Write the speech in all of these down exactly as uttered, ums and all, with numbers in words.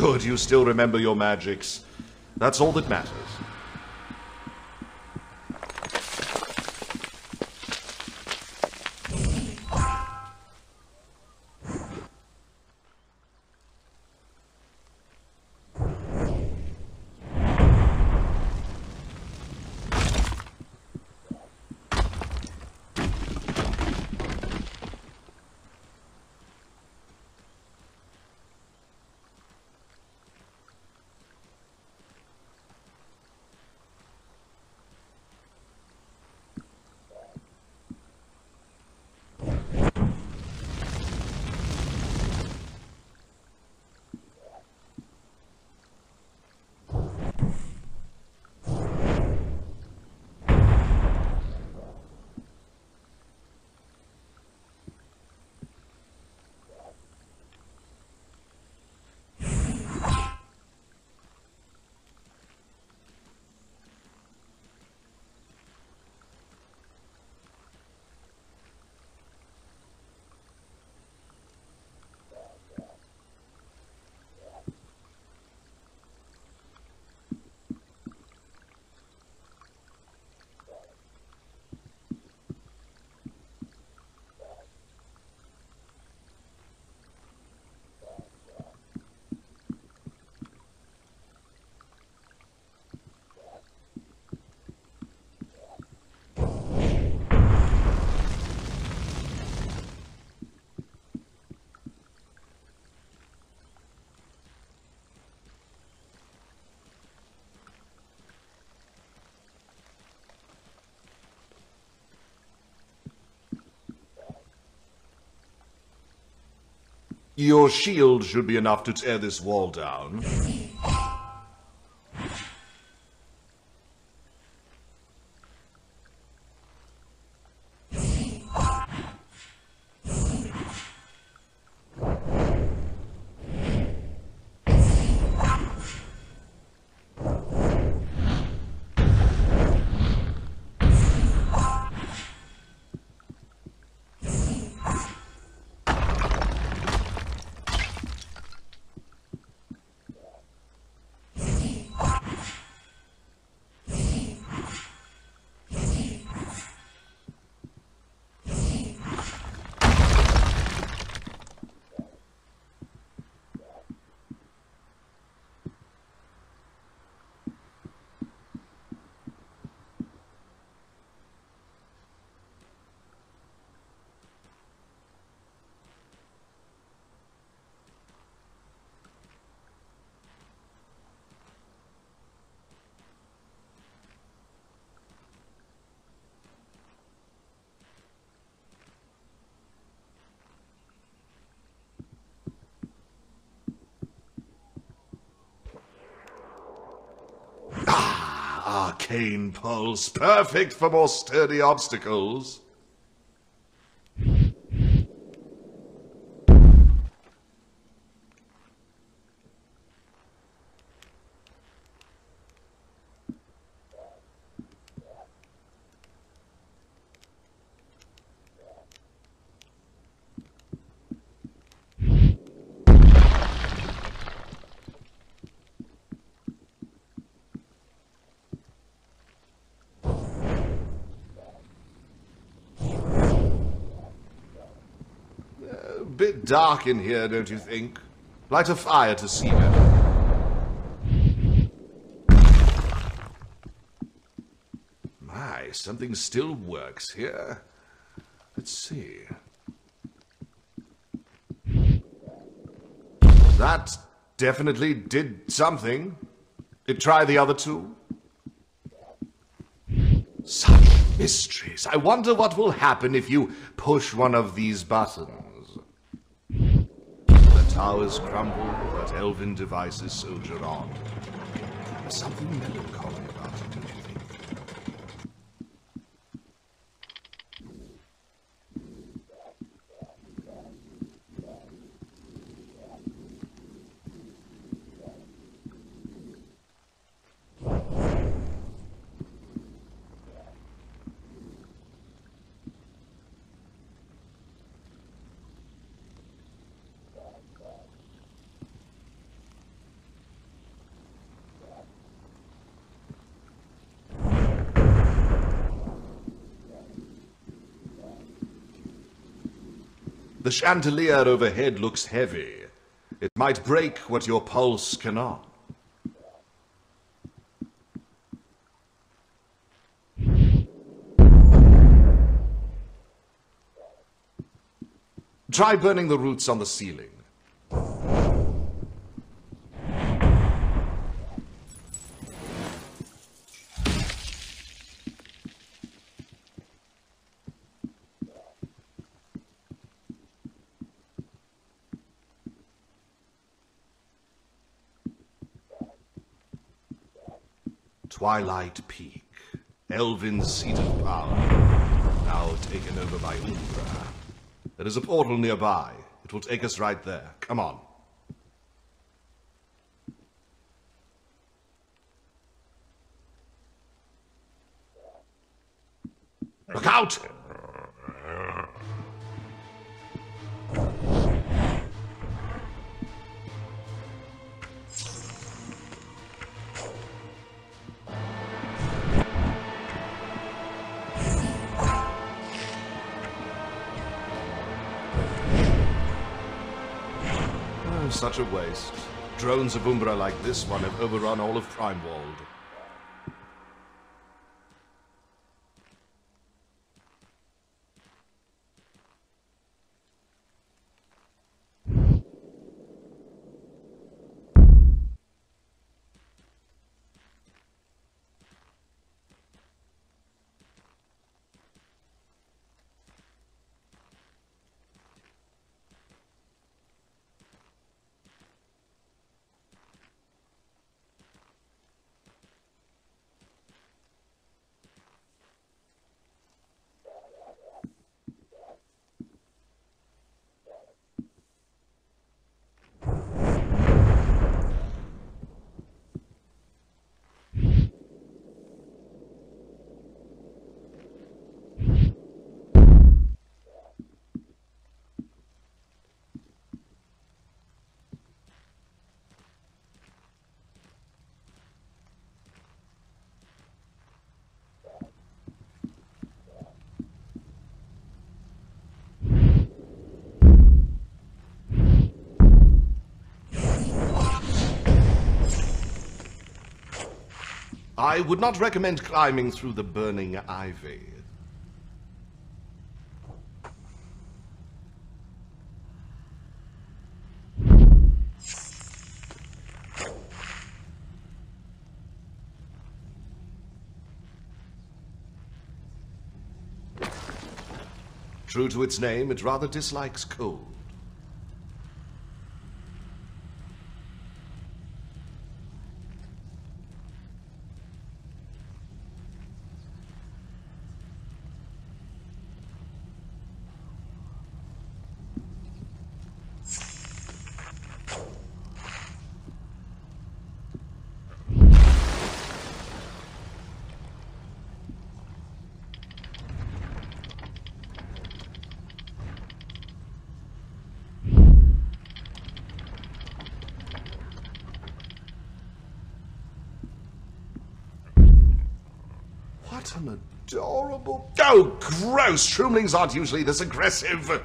Good, you still remember your magics. That's all that matters. Your shield should be enough to tear this wall down. Arcane pulse, perfect for more sturdy obstacles. Bit dark in here, don't you think? Light a fire to see better. My, something still works here. Let's see. That definitely did something. Did try the other two? Such mysteries. I wonder what will happen if you push one of these buttons. The towers crumble, but elven devices soldier on. There's something melancholy about it, don't you think? The chandelier overhead looks heavy. It might break what your pulse cannot. Try burning the roots on the ceiling. Twilight Peak, Elvin's seat of power, now taken over by Umbra. There is a portal nearby. It will take us right there. Come on. Look out! Such a waste. Drones of Umbra like this one have overrun all of Primewald. I would not recommend climbing through the burning ivy. True to its name, it rather dislikes cold. What an adorable... Oh, gross! Shroomlings aren't usually this aggressive.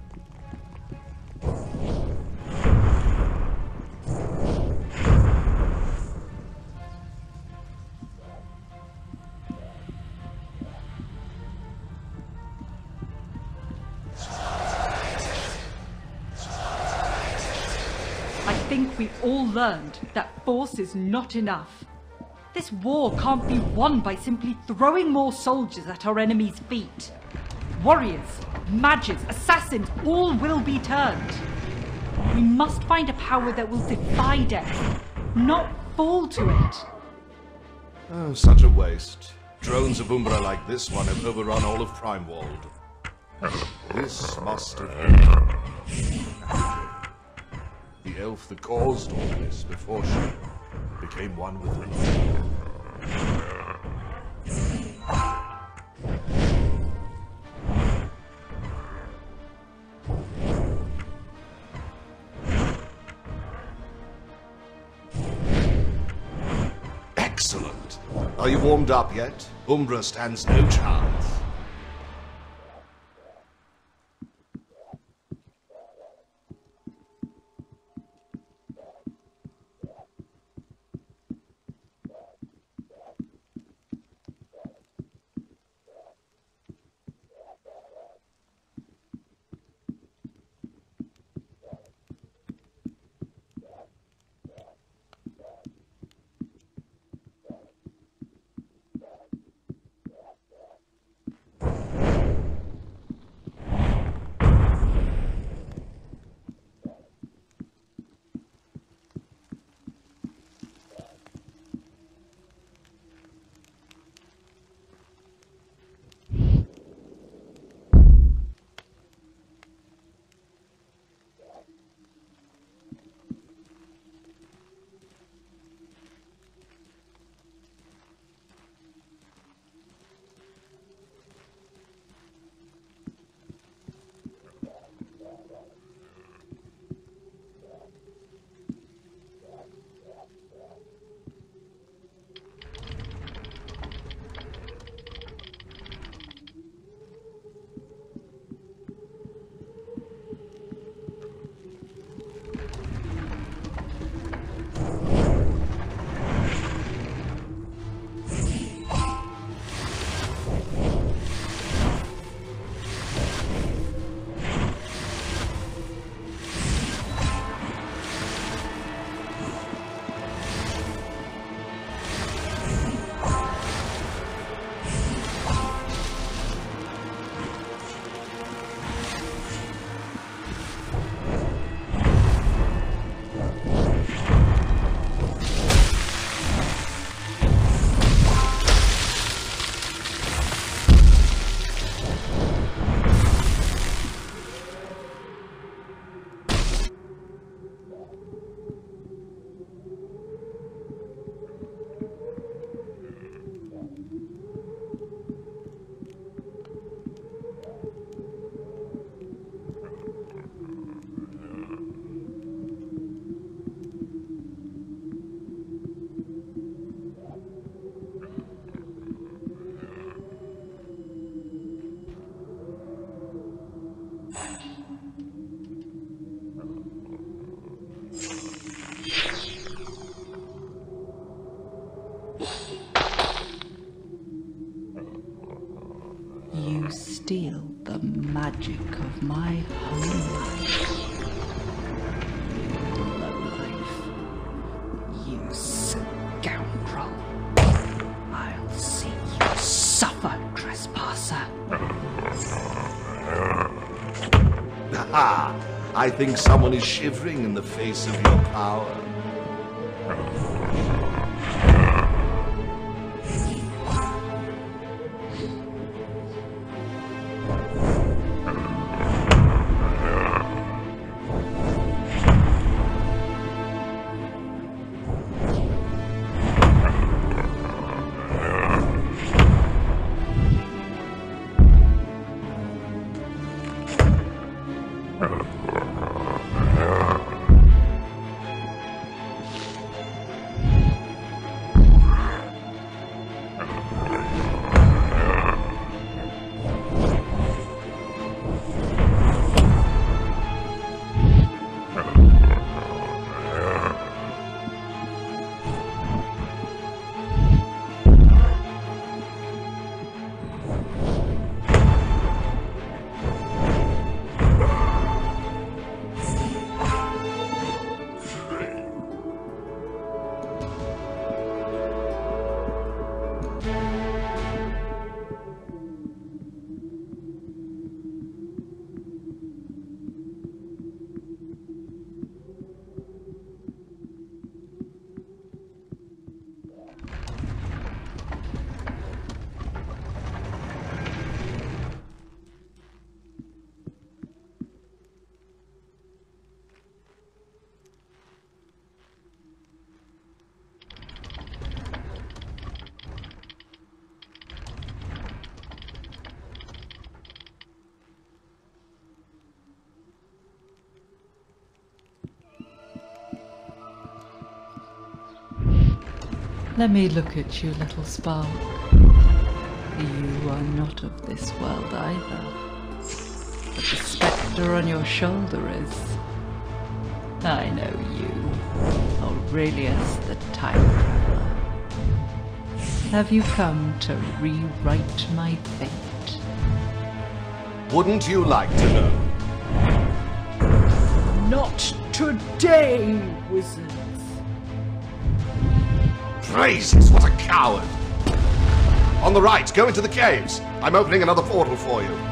I think we all learned that force is not enough. This war can't be won by simply throwing more soldiers at our enemies' feet. Warriors, mages, assassins, all will be turned. We must find a power that will defy death, not fall to it. Oh, such a waste. Drones of Umbra like this one have overrun all of Primewald. This must have been the elf that caused all this before she became one with me. Excellent. Are you warmed up yet? Umbra stands no chance. I think someone is shivering in the face of your power. Let me look at you, little spark. You are not of this world either. But the spectre on your shoulder is. I know you, Aurelius the Time Traveler. Have you come to rewrite my fate? Wouldn't you like to know? Not today, wizards. Praises, what a coward! On the right, go into the caves. I'm opening another portal for you.